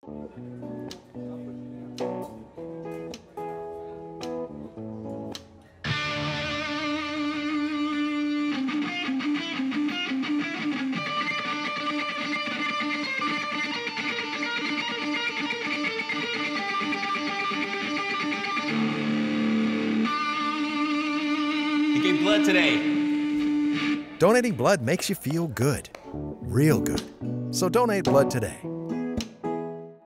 He gave blood today. Donating blood makes you feel good. Real good. So donate blood today.